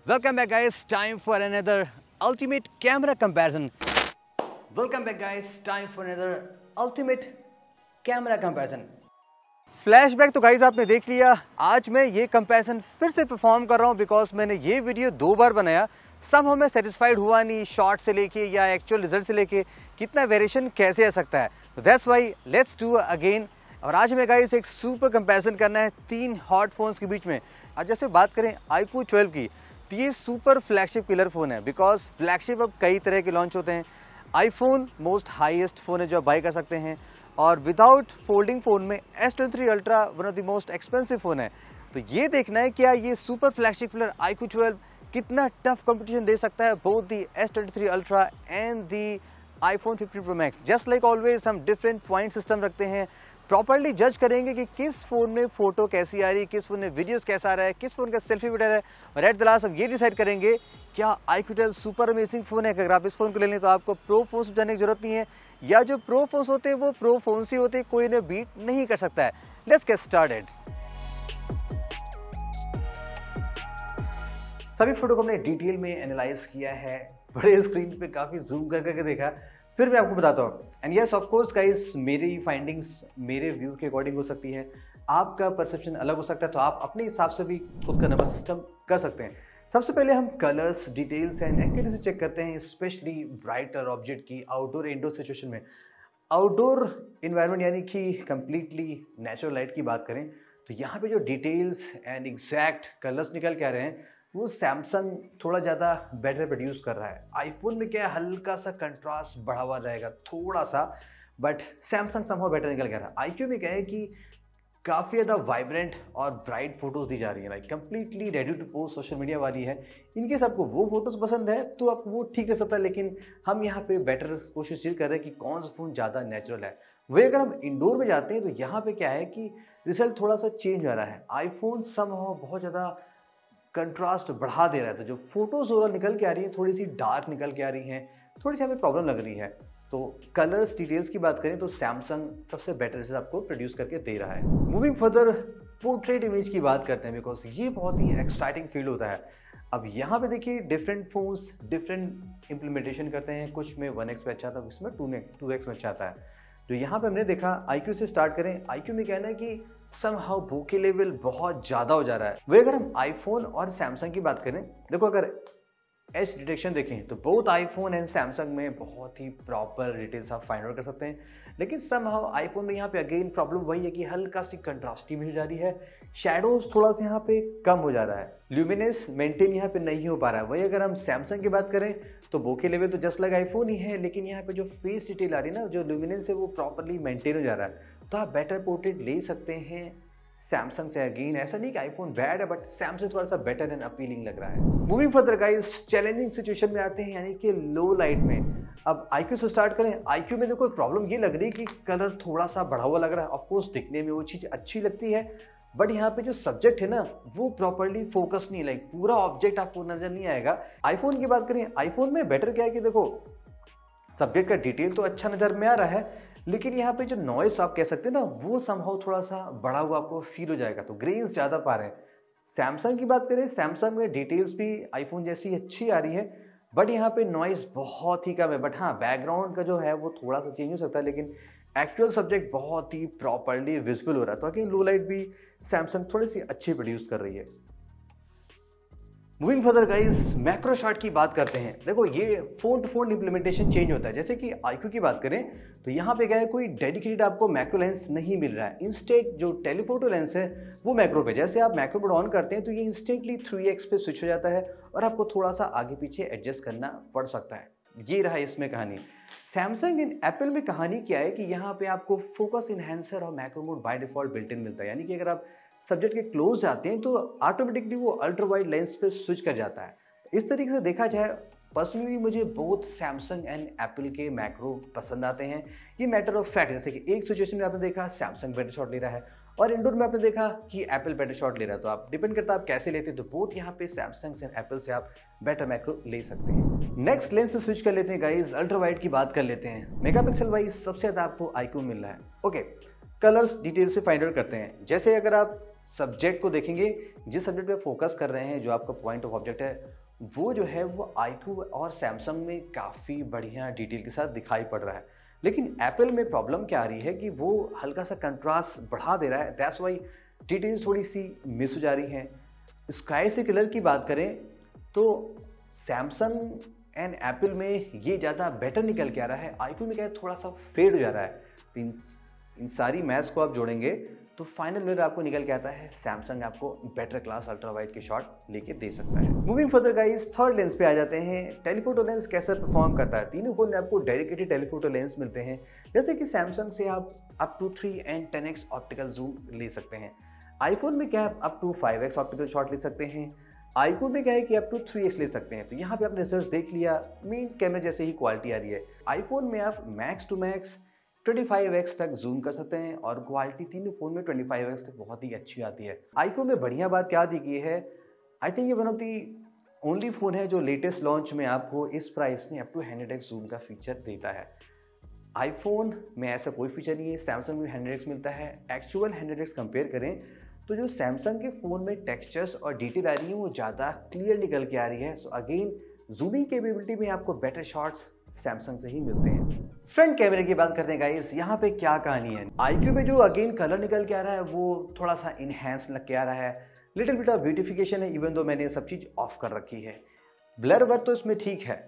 Welcome back guys, time for another ultimate camera comparison. Welcome back guys, time for another ultimate camera comparison. Flashback तो guys आपने देख लिया। आज मैं ये कंपैरिजन फिर से परफॉर्म कर रहा हूँ बिकॉज मैंने ये वीडियो 2 बार बनाया। सब हमें सेटिस्फाइड हुआ नहीं, शॉर्ट से लेके या एक्चुअल रिजल्ट से लेके कितना वेरिएशन कैसे आ सकता है। तो that's why let's do again. और आज हमें गाइज एक सुपर कंपैरिजन करना है 3 हॉट फोन्स के बीच में। आज जैसे बात करें iQOO 12 की, तो ये सुपर फ्लैगशिप किलर फोन है बिकॉज फ्लैगशिप अब कई तरह के लॉन्च होते हैं। आईफोन मोस्ट हाईएस्ट फोन है जो आप बाई कर सकते हैं, और विदाउट फोल्डिंग फोन में S23 ultra one of the most expensive phone है। तो ये देखना है क्या ये सुपर फ्लैगशिप किलर iQOO 12 कितना टफ कंपटीशन दे सकता है both the S23 ultra and the iPhone 15 Pro Max। Just like always हम डिफरेंट पॉइंट सिस्टम रखते हैं, प्रॉपर्ली जज करेंगे कि किस फोन में फोटो कैसी आ रही है, किस फोन में वीडियोस कैसा आ रहा है, किस फोन का सेल्फी बेटर है, और एट द लास्ट हम ये डिसाइड करेंगे क्या iQOO 12 सुपर अमेजिंग फोन है। अगर आप इस फोन को ले लें तो आपको प्रो फोन जाने की जरूरत नहीं है, या जो प्रो फोन्स होते हैं वो प्रो फोन्स ही होते हैं, कोई इन्हें बीट नहीं कर सकता है। Let's get started. सभी फोटो को हमने डिटेल में एनालाइज किया है, बड़े स्क्रीन पे काफी जूम कर करके देखा, फिर मैं आपको बताता हूँ। And yes of course guys, मेरी फाइंडिंग्स मेरे व्यू के अकॉर्डिंग हो सकती है, आपका परसेप्शन अलग हो सकता है, तो आप अपने हिसाब से भी खुद का नंबर सिस्टम कर सकते हैं। सबसे पहले हम colours, details and accuracy check करते हैं, स्पेशली ब्राइटर ऑब्जेक्ट की आउटडोर इंडोर सिचुएशन में। आउटडोर इन्वायरमेंट यानी कि कंप्लीटली नेचुरल लाइट की बात करें तो यहाँ पे जो डिटेल्स एंड एग्जैक्ट कलर्स निकल के आ रहे हैं वो सैमसंग थोड़ा ज़्यादा बेटर प्रोड्यूस कर रहा है। आईफोन में क्या है, हल्का सा कंट्रास्ट बढ़ा हुआ रहेगा थोड़ा सा, बट सैमसंग समहाउ बेटर निकल के आ रहा है। iQOO में क्या है कि काफ़ी ज़्यादा वाइब्रेंट और ब्राइट फोटोज़ दी जा रही है, like completely ready to post social media वाली है। इनके सबको वो फोटोज़ पसंद है तो आपको वो ठीक है सकता है, लेकिन हम यहाँ पे बेटर कोशिश ये कर रहे हैं कि कौन सा फ़ोन ज़्यादा नेचुरल है। वही अगर हम इंडोर में जाते हैं तो यहाँ पे क्या है कि रिजल्ट थोड़ा सा चेंज आ रहा है। आईफोन समहाउ बहुत ज़्यादा कंट्रास्ट बढ़ा दे रहा है, तो जो फोटोज ओवरऑल निकल के आ रही है थोड़ी सी डार्क निकल के आ रही हैं, थोड़ी सी हमें प्रॉब्लम लग रही है। तो कलर्स डिटेल्स की बात करें तो सैमसंग सबसे बेटर रिजल्ट आपको प्रोड्यूस करके दे रहा है। मूविंग फर्दर पोर्ट्रेट इमेज की बात करते हैं बिकॉज ये बहुत ही एक्साइटिंग फील होता है। अब यहाँ पे देखिए डिफरेंट फोन्स डिफरेंट इम्प्लीमेंटेशन करते हैं, कुछ में 1x में अच्छा आता है, कुछ में 2x में अच्छा आता है। तो यहाँ पे हमने देखा iQOO से स्टार्ट करें। iQOO में कहना है कि समहाउ बोके लेवल बहुत ज़्यादा हो जा रहा है। वही अगर हम आईफोन और सैमसंग की बात करें, देखो अगर एज डिटेक्शन देखें तो बोथ आईफोन एंड सैमसंग में बहुत ही प्रॉपर डिटेल्स आप फाइंड आउट कर सकते हैं, लेकिन समहाउ आईफोन में यहाँ पे अगेन प्रॉब्लम वही है कि हल्का सी कंट्रास्टी मिल जा रही है, शैडोज थोड़ा सा यहाँ पे कम हो जा रहा है, ल्यूमिनेंस मेंटेन यहाँ पे नहीं हो पा रहा है। वही अगर हम सैमसंग की बात करें तो बोके लेवल तो जस्ट लाइक आईफोन ही है, लेकिन यहाँ पे जो फेस डिटेल आ रही है ना, जो ल्यूमिनेंस है वो प्रॉपरली मेंटेन हो जा रहा है। तो आप बेटर पोर्ट्रेट ले सकते हैं सैमसंग से। अगेन ऐसा नहीं कि आईफोन बैड है, बट सैमसंग थोड़ा सा बेटर एंड अपीलिंग लग रहा है। Moving further guys, challenging situation में आते हैं यानी कि लो लाइट में। अब iQOO से स्टार्ट करें। iQOO में देखो प्रॉब्लम ये लग रही है कि कलर थोड़ा सा बढ़ा हुआ लग रहा है। ऑफकोर्स दिखने में वो चीज़ अच्छी लगती है, बट यहाँ पे जो सब्जेक्ट है ना वो प्रॉपरली फोकस नहीं, लाइक पूरा ऑब्जेक्ट आपको नजर नहीं आएगा। आईफोन की बात करें, आईफोन में बेटर क्या है कि देखो सब्जेक्ट का डिटेल तो अच्छा नजर में आ रहा है, लेकिन यहाँ पे जो नॉइस आप कह सकते हैं ना वो समहाउ थोड़ा सा बढ़ा हुआ आपको फील हो जाएगा, तो ग्रेन्स ज़्यादा पा रहे हैं। सैमसंग की बात करें, सैमसंग में डिटेल्स भी आईफोन जैसी अच्छी आ रही है, बट यहाँ पे नॉइस बहुत ही कम है। बट हाँ, बैकग्राउंड का जो है वो थोड़ा सा चेंज हो सकता है, लेकिन एक्चुअल सब्जेक्ट बहुत ही प्रॉपरली विजिबल हो रहा है। तो अगेन लो लाइट भी सैमसंग थोड़ी सी अच्छी प्रोड्यूस कर रही है। Moving further guys, macro shot की बात करते हैं। देखो ये phone to phone implementation change होता है। जैसे कि iQOO की बात करें तो यहाँ पे क्या है, कोई डेडिकेटेड आपको मैक्रो लेंस नहीं मिल रहा है। इंस्टेंट जो टेलीफोटो लेंस है वो मैक्रो पे, जैसे आप मैक्रो मोड ऑन करते हैं तो ये इंस्टेंटली 3x पे स्विच हो जाता है और आपको थोड़ा सा आगे पीछे एडजस्ट करना पड़ सकता है। ये रहा इसमें कहानी। सैमसंग एंड एप्पल में कहानी क्या है कि यहाँ पे आपको फोकस इनहेंसर और macro mode by default built in मिलता है, यानी कि अगर आप सब्जेक्ट के क्लोज जाते हैं तो ऑटोमेटिकली वो अल्ट्रा वाइड लेंस पे स्विच कर जाता है। इस तरीके से देखा जाए पर्सनली मुझे बोथ सैमसंग एंड एप्पल के मैक्रो पसंद आते हैं। ये मैटर ऑफ फैक्ट, जैसे कि एक सिचुएशन में आपने देखा सैमसंग बेटर शॉट ले रहा है और इंडोर में आपने देखा कि एप्पल बेटर शॉट ले रहा है, तो आप डिपेंड करता है आप कैसे लेते हैं। तो बोथ यहाँ पे सैमसंग एंड एप्पल से आप बेटर मैक्रो ले सकते हैं। नेक्स्ट लेंस पे स्विच कर लेते हैं गाइस, अल्ट्रा वाइड की बात कर लेते हैं। मेगापिक्सल वाइज सबसे ज्यादा आपको iQOO मिल रहा है। ओके, कलर्स डिटेल से फाइंड आउट करते हैं। जैसे अगर आप सब्जेक्ट को देखेंगे, जिस सब्जेक्ट पे फोकस कर रहे हैं, जो आपका पॉइंट ऑफ ऑब्जेक्ट है, वो जो है वो iQOO और सैमसंग में काफ़ी बढ़िया डिटेल के साथ दिखाई पड़ रहा है। लेकिन एप्पल में प्रॉब्लम क्या आ रही है कि वो हल्का सा कंट्रास्ट बढ़ा दे रहा है, दैट्स वाई डिटेल्स थोड़ी सी मिस हो जा रही हैं। स्काई से कलर की बात करें तो सैमसंग एंड एप्पल में ये ज़्यादा बेटर निकल के आ रहा है, iQOO में क्या है थोड़ा सा फेड हो जा रहा है। तो इन सारी मैथ्स को आप जोड़ेंगे तो फाइनल में आपको निकल के आता है सैमसंग आपको बेटर क्लास अल्ट्रा वाइड के शॉट लेके दे सकता है। Moving further guys, third lens पे आ जाते हैं। टेलीफोटो लेंस कैसे परफॉर्म करता है। तीनों फोन में आपको डेडिकेटेड टेलीफोटो लेंस मिलते हैं, जैसे कि सैमसंग से आप up to 3 and 10x optical zoom ले सकते हैं। आईफोन में क्या है up to 5x optical shot ले सकते हैं। iQOO में क्या है कि अप टू 3x ले सकते हैं। तो यहाँ पे आपने रिजल्ट देख लिया, मेन कैमरे जैसे ही क्वालिटी आ रही है। आईफोन में आप मैक्स टू मैक्स 25x तक जूम कर सकते हैं और क्वालिटी तीनों फोन में 25x तक बहुत ही अच्छी आती है। iQOO में बढ़िया बात क्या दी गई है, आई थिंक ये one of the only phone है जो लेटेस्ट लॉन्च में आपको इस प्राइस में अप टू 100x जूम का फीचर देता है। आईफोन में ऐसा कोई फीचर नहीं है, सैमसंग में 100x मिलता है। एक्चुअल 100x कंपेयर करें तो जो सैमसंग के फ़ोन में टेक्सचर्स और डिटेल आ रही है वो ज़्यादा क्लियर निकल के आ रही है। सो अगेन जूमिंग कैपेबिलिटी में आपको बेटर शॉट्स सैमसंग से ही मिलते हैं। फ्रंट कैमरे की बात करते हैं गाइस, यहाँ पे क्या कहानी है। iQOO में जो अगेन कलर निकल के आ रहा है वो थोड़ा सा इनहेंस लग के आ रहा है, लिटिल बिट ऑफ ब्यूटिफिकेशन है, इवन दो मैंने सब चीज़ ऑफ कर रखी है। ब्लर वर्क तो इसमें ठीक है,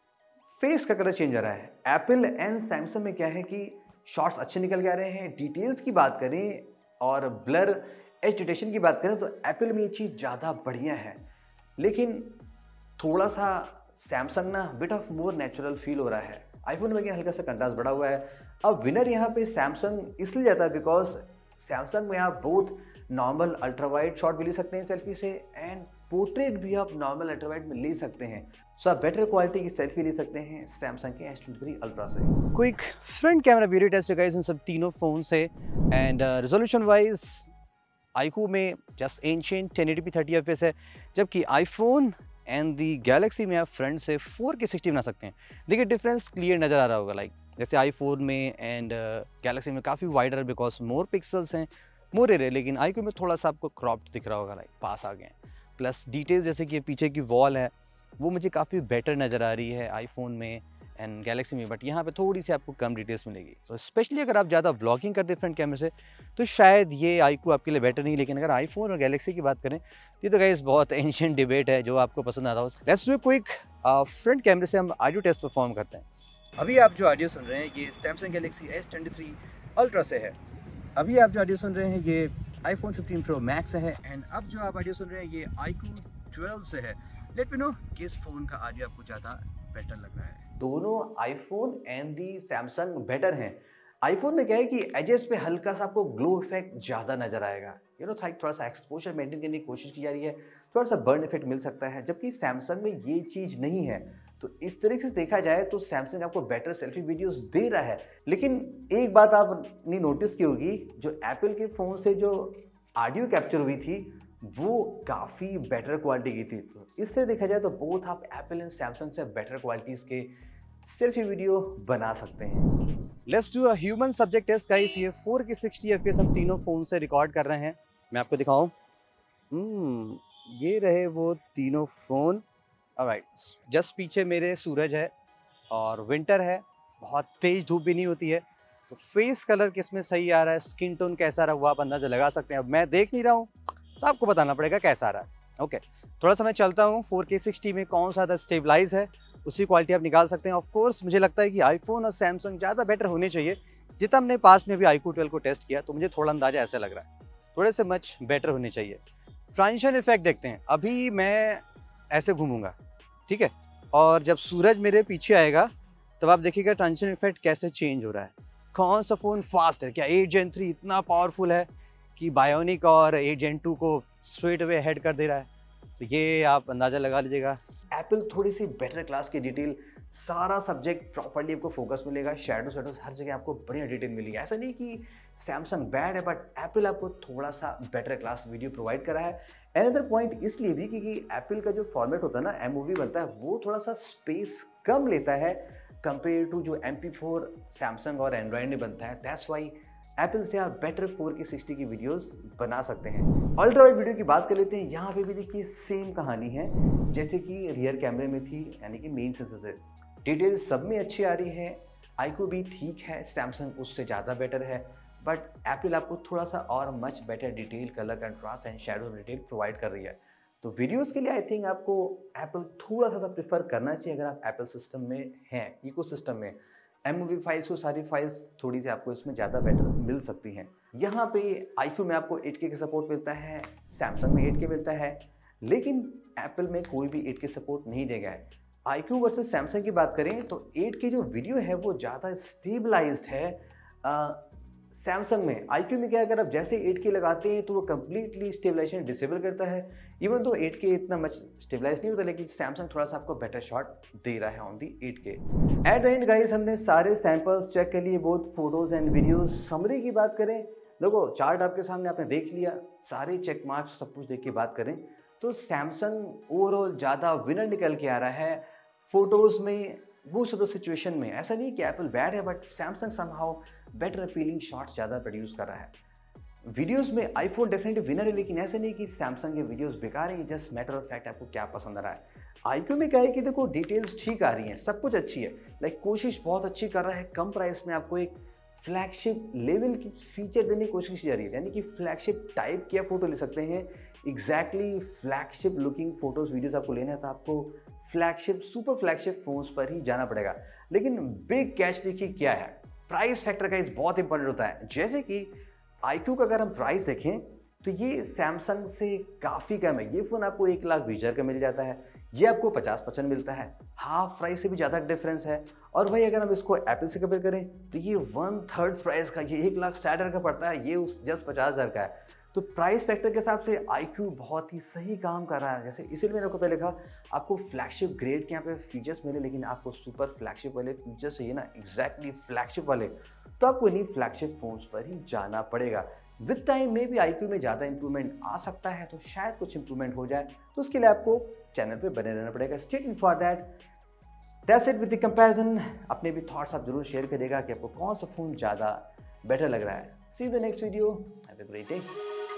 फेस का कलर चेंज आ रहा है। एप्पल एंड सैमसंग में क्या है कि शॉट्स अच्छे निकल के आ रहे हैं। डिटेल्स की बात करें और ब्लर एज डिटेक्शन की बात करें तो एप्पल में ये चीज़ ज़्यादा बढ़िया है, लेकिन थोड़ा सा सैमसंग ना bit of more natural feel हो रहा है। आईफोन में क्या हल्का सा कंट्रास्ट बढ़ा हुआ है। अब विनर यहाँ पे सैमसंग इसलिए जाता है बिकॉज सैमसंग में आप बहुत नॉर्मल अल्ट्रा वाइड शॉट भी ले सकते हैं सेल्फी से, एंड पोर्ट्रेट भी आप नॉर्मल अल्ट्रा वाइड में ले सकते हैं। सो आप बेटर क्वालिटी की सेल्फी ले सकते हैं सैमसंग के S23 अल्ट्रा से। Quick front camera beauty test guys इन सब तीनों फोन से, एंड रेजोल्यूशन वाइज iQOO में जस्ट एंशिएंट 1080p 30fps है, जबकि आईफोन एंड दी गैलेक्सी में आप फ्रंट से 4K 60 बना सकते हैं। देखिए डिफरेंस क्लियर नज़र आ रहा होगा, लाइक जैसे आईफोन में एंड गैलेक्सी में काफ़ी वाइडर बिकॉज मोर पिक्सल्स हैं, मोर एरिया, लेकिन iQOO में थोड़ा सा आपको क्रॉप्ड दिख रहा होगा, लाइक पास आ गए हैं। प्लस डिटेल्स जैसे कि पीछे की वॉल है वो मुझे काफ़ी बेटर नज़र आ रही है आईफोन में एंड गैलेक्सी में, बट यहाँ पे थोड़ी सी आपको कम डिटेल्स मिलेगी। तो स्पेशली अगर आप ज़्यादा व्लॉगिंग करते हैं फ्रंट कैमरे से तो शायद ये iQOO आपके लिए बेटर नहीं, लेकिन अगर आईफोन और गैलेक्सी की बात करें ये तो गाइस बहुत एंशिएंट डिबेट है, जो आपको पसंद आता हो। लेट्स डू क्विक फ्रंट कैमरे से हम ऑडियो टेस्ट परफॉर्म करते हैं। अभी आप जो ऑडियो सुन रहे हैं ये सैमसंग गैलेक्सी S23 अल्ट्रा से है। अभी आप जो ऑडियो सुन रहे हैं ये आईफोन 15 प्रो मैक्स से है, एंड अब जो आप ऑडियो सुन रहे हैं ये iQOO 12 से है। लेट मी नो किस फोन का ऑडियो आपको ज़्यादा बेटर लग रहा है। दोनों iPhone and the Samsung better हैं। आईफोन में क्या है कि एजेस पे हल्का सा आपको ग्लो इफेक्ट ज़्यादा नजर आएगा, थोड़ा सा एक्सपोजर मेंटेन करने की कोशिश की जा रही है, थोड़ा सा बर्न इफेक्ट मिल सकता है, जबकि सैमसंग में ये चीज़ नहीं है। तो इस तरीके से देखा जाए तो सैमसंग आपको बेटर सेल्फी वीडियोस दे रहा है। लेकिन एक बात आपने नोटिस की होगी, जो एप्पल के फ़ोन से जो ऑडियो कैप्चर हुई थी वो काफ़ी बेटर क्वालिटी की थी। तो इससे देखा जाए तो बोथ आप एप्पल एंड सैमसंग से बेटर क्वालिटीज़ के सेल्फी वीडियो बना सकते हैं। Let's do a human subject test guys. ये 4K 60 FPS हम तीनों फ़ोन से रिकॉर्ड कर रहे हैं। मैं आपको दिखाऊं, ये रहे वो तीनों फ़ोन। ऑलराइट, जस्ट पीछे मेरे सूरज है और विंटर है, बहुत तेज़ धूप भी नहीं होती है, तो फेस कलर किसमें सही आ रहा है, स्किन टोन कैसा रहा हुआ आप अंदाजा लगा सकते हैं। अब मैं देख नहीं रहा हूँ तो आपको बताना पड़ेगा कैसा आ रहा है। ओके, थोड़ा सा मैं चलता हूँ 4K 60 में कौन सा स्टेबलाइज है, उसी क्वालिटी आप निकाल सकते हैं। ऑफ कोर्स मुझे लगता है कि आईफोन और सैमसंग ज़्यादा बेटर होने चाहिए। जितना हमने पास्ट में भी iQOO 12 को टेस्ट किया तो मुझे थोड़ा अंदाजा ऐसा लग रहा है, थोड़े से मच बेटर होने चाहिए। ट्रांजिशन इफेक्ट देखते हैं। अभी मैं ऐसे घूमूंगा, ठीक है, और जब सूरज मेरे पीछे आएगा तब आप देखिएगा ट्रांजिशन इफेक्ट कैसे चेंज हो रहा है। कौन सा फ़ोन फास्ट है, क्या 8 Gen 3 इतना पावरफुल है कि बायोनिक और 8 Gen 2 को स्ट्रेट अवे हेड कर दे रहा है, तो ये आप अंदाज़ा लगा लीजिएगा। एप्पल थोड़ी सी बेटर क्लास की डिटेल, सारा सब्जेक्ट प्रॉपर्ली आपको फोकस मिलेगा, शैडोज हर जगह आपको बढ़िया डिटेल मिलेगी। ऐसा नहीं कि सैमसंग बैड है, बट एप्पल आपको थोड़ा सा बेटर क्लास वीडियो प्रोवाइड करा है। अनदर पॉइंट इसलिए भी क्योंकि एप्पल का जो फॉर्मेट होता है ना, MOV बनता है, वो थोड़ा सा स्पेस कम लेता है कंपेयर टू जो MP4 सैमसंग और एंड्रॉयड में बनता है। दैट्स वाई एप्पल से आप बेटर 4K 60 की वीडियोस बना सकते हैं। अल्ट्रा वाइड वीडियो की बात कर लेते हैं। यहाँ पे भी देखिए सेम कहानी है जैसे कि रियर कैमरे में थी, यानी कि मेन सेंसर से डिटेल सब में अच्छी आ रही है। iQOO भी ठीक है, सैमसंग उससे ज़्यादा बेटर है, बट एप्पल आपको थोड़ा सा और much better detail, colour contrast and shadow detail provide कर रही है। तो वीडियोस के लिए आई थिंक आपको एप्पल थोड़ा सा प्रेफर करना चाहिए अगर आप एप्पल सिस्टम में हैं, इकोसिस्टम में। एमओवी फाइल्स को सारी फाइल्स थोड़ी सी आपको इसमें ज़्यादा बेटर मिल सकती हैं। यहाँ पे iQOO में आपको 8K का सपोर्ट मिलता है, सैमसंग में 8K मिलता है, लेकिन एप्पल में कोई भी 8K सपोर्ट नहीं देगा है। iQOO वर्सेस सैमसंग की बात करें तो 8K जो वीडियो है वो ज़्यादा स्टेबलाइज्ड है सैमसंग में। iQOO में क्या, अगर आप जैसे 8K लगाते हैं तो वो कंप्लीटली स्टेबलाइजेशन डिसेबल करता है। इवन तो 8K इतना मच स्टेबलाइज नहीं होता, लेकिन सैमसंग थोड़ा सा आपको बेटर शॉट दे रहा है on the 8K। At the end guys, हमने सारे सैंपल्स चेक कर लिए, both photos and videos. Summary की बात करें, देखो चार्ट आपके सामने आपने देख लिया, सारे चेक मार्क्स सब कुछ देख के बात करें तो सैमसंग ओवरऑल ज़्यादा विनर निकल के आ रहा है फोटोज में। मोस्ट ऑफ द सिचुएशन में ऐसा नहीं कि एप्पल बैड है, but Samsung somehow better appealing shots ज़्यादा प्रोड्यूस कर रहा है। वीडियोस में आईफोन डेफिनेटली विनर है, लेकिन ऐसा नहीं कि सैमसंग के वीडियोस बेकार है, जस्ट मैटर ऑफ फैक्ट आपको क्या पसंद आ रहा है। iQOO में क्या है कि देखो डिटेल्स ठीक आ रही हैं, सब कुछ अच्छी है, लाइक कोशिश बहुत अच्छी कर रहा है, कम प्राइस में आपको एक फ्लैगशिप लेवल की फीचर देने की कोशिश की जा रही है, यानी कि फ्लैगशिप टाइप की आप फोटो ले सकते हैं। Exactly flagship looking photos videos आपको लेना है तो आपको फ्लैगशिप सुपर फ्लैगशिप फोन्स पर ही जाना पड़ेगा। लेकिन बिग कैच देखिए क्या है, प्राइस फैक्टर का इस बहुत इंपॉर्टेंट होता है। जैसे कि iQOO का अगर हम प्राइस देखें तो ये सैमसंग से काफ़ी कम है। ये फ़ोन आपको 1,20,000 का मिल जाता है, ये आपको 50% मिलता है, हाफ प्राइस से भी ज़्यादा डिफरेंस है। और वही अगर हम इसको एप्पल से कंपेयर करें तो ये 1/3 प्राइस का, ये 1,60,000 का पड़ता है, ये उस जस्ट 50,000 का है। तो प्राइस फैक्टर के हिसाब से iQOO बहुत ही सही काम कर रहा है। जैसे इसीलिए मैंने आपको पहले कहा आपको फ्लैगशिप ग्रेड के यहाँ पे फीचर्स मिले, लेकिन आपको सुपर फ्लैगशिप वाले फीचर्स चाहिए ना, एग्जैक्टली फ्लैगशिप वाले, तो आपको इन्हीं फ्लैगशिप फोन्स पर ही जाना पड़ेगा। विद टाइम में भी iQOO में ज़्यादा इंप्रूवमेंट आ सकता है, तो शायद कुछ इंप्रूवमेंट हो जाए, तो उसके लिए आपको चैनल पे बने रहना पड़ेगा। Stay tuned for that. That's it with the comparison. अपने भी थॉट्स आप जरूर शेयर करिएगा कि आपको कौन सा फ़ोन ज़्यादा बेटर लग रहा है। See you the next video, have a great day.